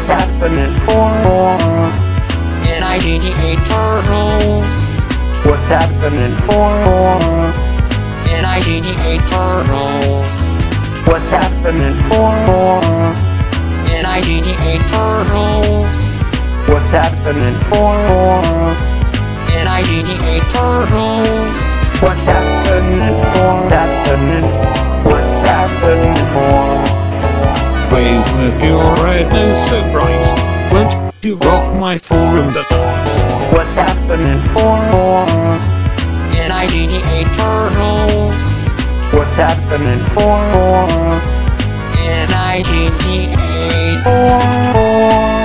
happening for NIGDA Turtles? What's happening for NIGDA Turtles? What's happening for NIGDA Turtles? What's happening for NIGDA Turtles? What's happening for What's happening for Wait, with your red nose so bright, won't you rock my forum tonight? What's happening for NIGDA Turtles? What's happening for NIGDA